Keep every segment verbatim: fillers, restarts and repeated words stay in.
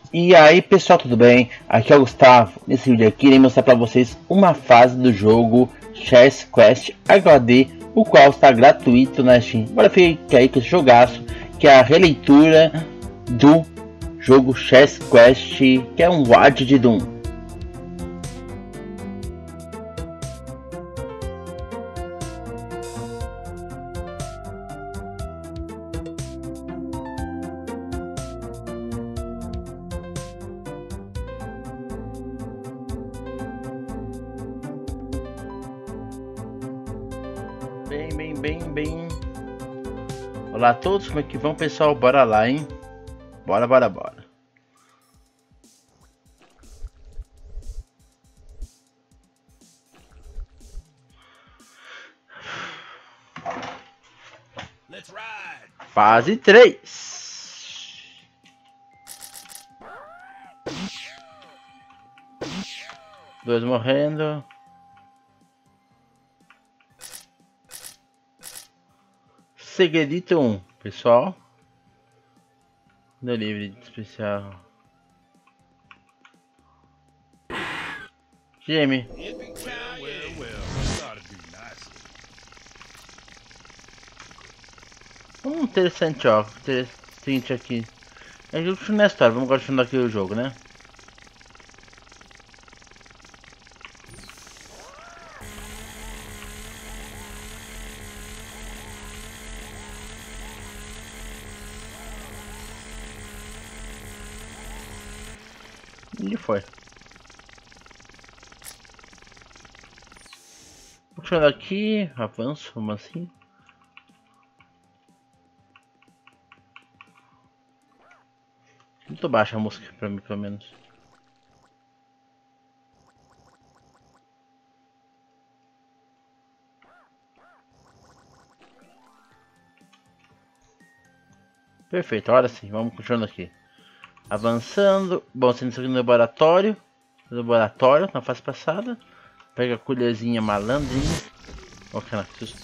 E aí pessoal, tudo bem? Aqui é o Gustavo. Nesse vídeo aqui irei mostrar para vocês uma fase do jogo Chess Quest H D, o qual está gratuito na Steam. Bora ficar aí com esse jogaço, que é a releitura do jogo Chess Quest, que é um W A D de Doom. Bem, bem, bem, bem. Olá a todos, como é que vão, pessoal? Bora lá, hein? Bora, bora, bora. Let's ride. Fase três. Dois morrendo. Segredito um, pessoal. Delivery especial. Jamie. Well, well, well. Gotta do nicely. Um interessante, ó. Interessante aqui. É justo na história. Vamos continuar aqui o jogo, né? E foi. Puxando aqui, avanço, como assim? Muito baixa a música pra mim, pelo menos. Perfeito, agora sim, vamos continuando aqui. Avançando. Bom, sendo isso aqui no laboratório. No laboratório, na fase passada. Pega a colherzinha malandrinha. Ó, cara, que susto.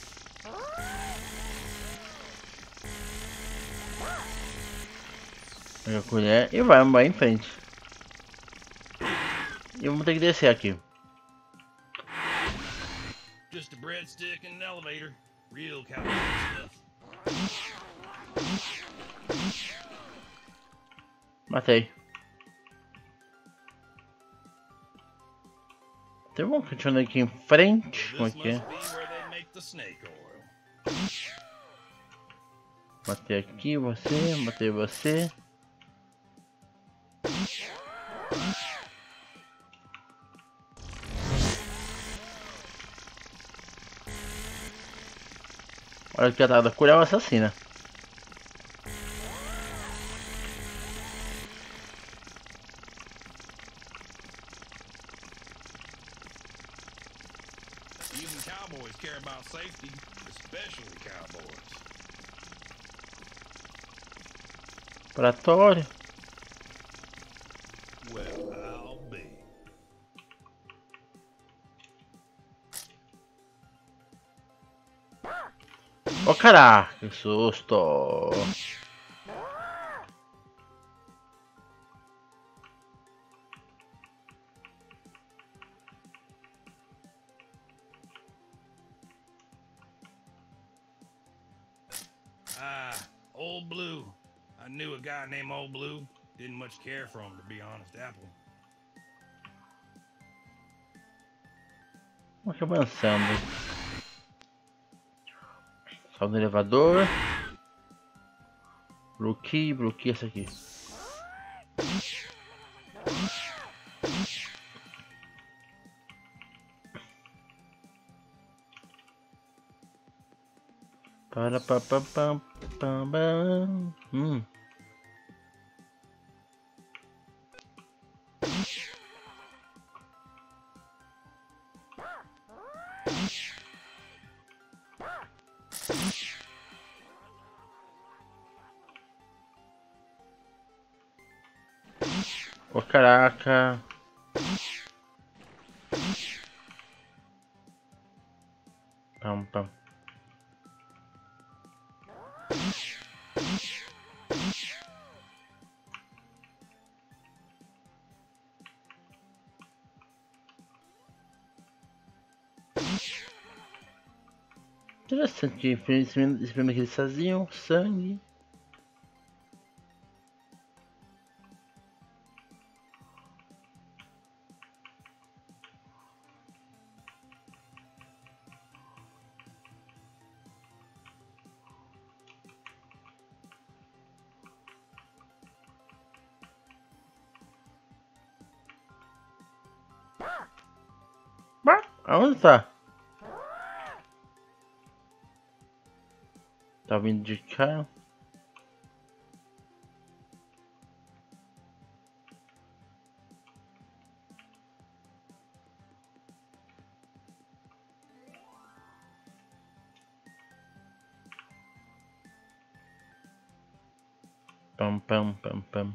Pega a colher e vai, vai em frente. E vamos ter que descer aqui. Just a breadstick and an elevator. Real cowboy stuff. Matei. Então vamos continuando aqui em frente. Como é This que é? must be where they make the snake oil. Matei aqui você, matei você. Olha que a da cura é o assassina. Even cowboys care about safety, especially cowboys. Laboratório. Well, I'll be. Ó, caraca, que susto. Ah, Old Blue. I knew a guy named Old Blue. Didn't much care for him, to be honest, Apple. Vamos aqui avançando. Salve no elevador. Bloqueio, bloqueio essa aqui. Para pa pa pam pam pam. Hum. Ô, caraca. Pam pam. Interessante, infelizmente, esse filme que eles faziam, sangue. Aonde tá? Tá vindo de cá. Pam, pam, pam, pam.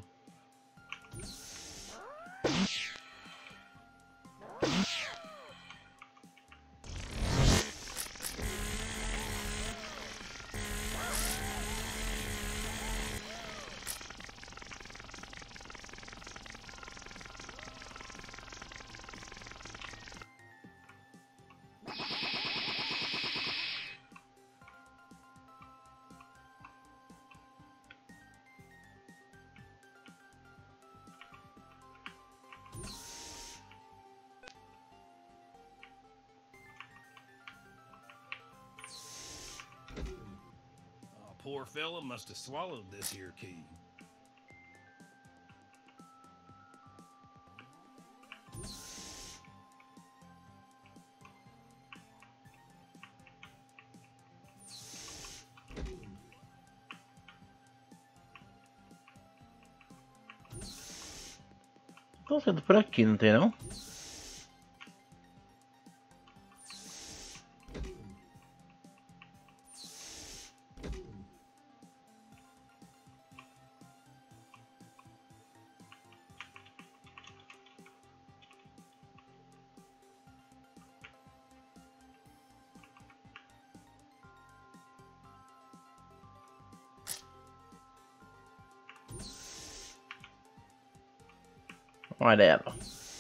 Poor fella must have swallowed this here key. Tô saindo por aqui, não tem não? Amarelo.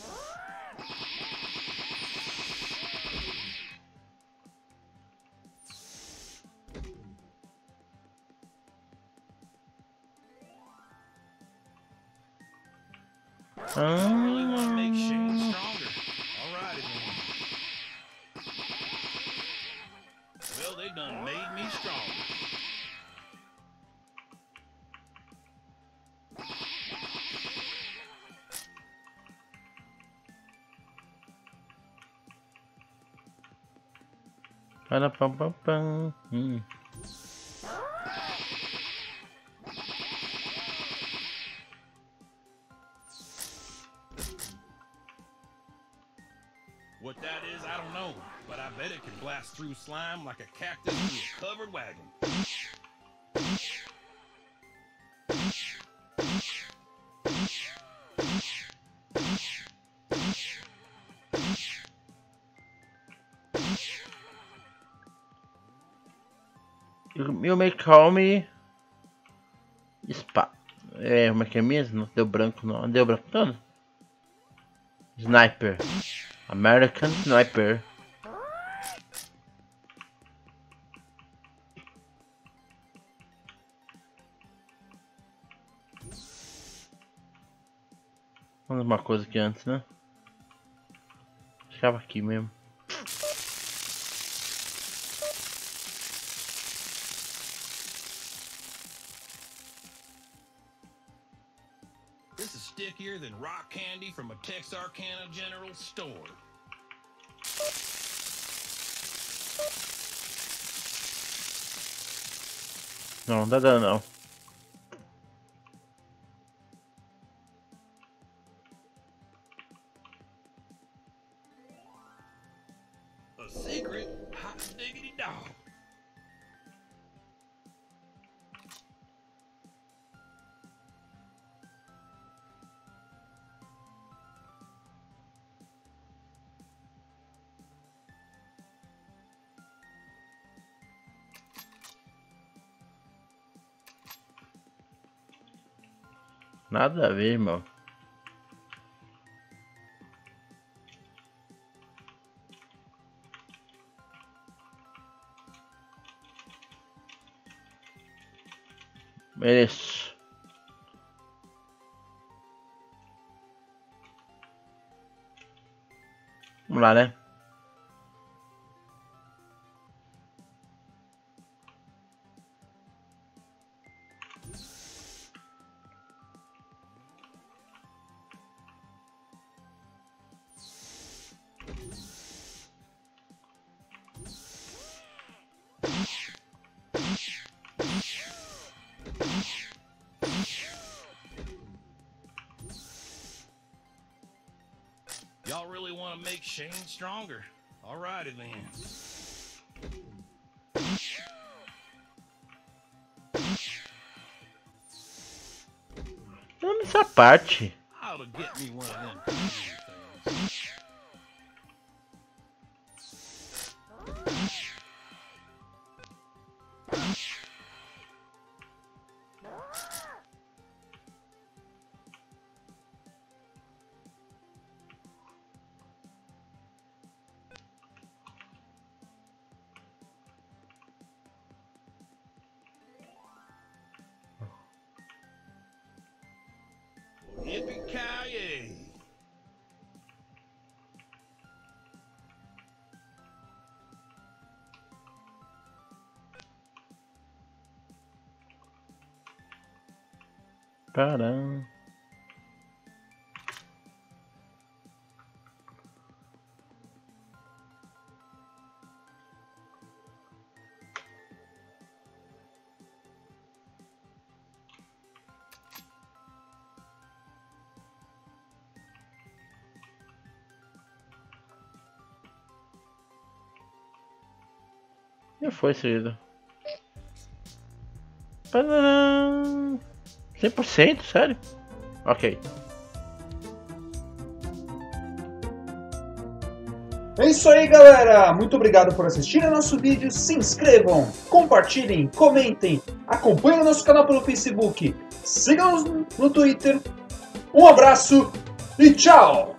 Really want to make Shane stronger. All right, then. Well, they done made me stronger. Para pam pam pam. Hum. What that is, I don't know, but I bet it can blast through slime like a cactus through a covered wagon. You may call me Spa. É, como é que é mesmo? Deu branco, não. Deu branco todo. Sniper. American Sniper. Vamos uma coisa aqui antes, né? Ficava aqui mesmo. This is stickier than rock candy from a Texarkana General store. Não, não tá dando não. A secret hot diggity dog. Nada a ver, irmão. Mereço. Vamos lá, né? Y'all really want to make Shane stronger? Alrighty then. Não nessa parte. How to get me one of them things. Yippee-ki-yay! Caramba. Já foi seguido. cem por cento, sério? Ok. É isso aí, galera! Muito obrigado por assistir ao nosso vídeo. Se inscrevam, compartilhem, comentem, acompanhem o nosso canal pelo Facebook, sigam-nos no Twitter. Um abraço e tchau!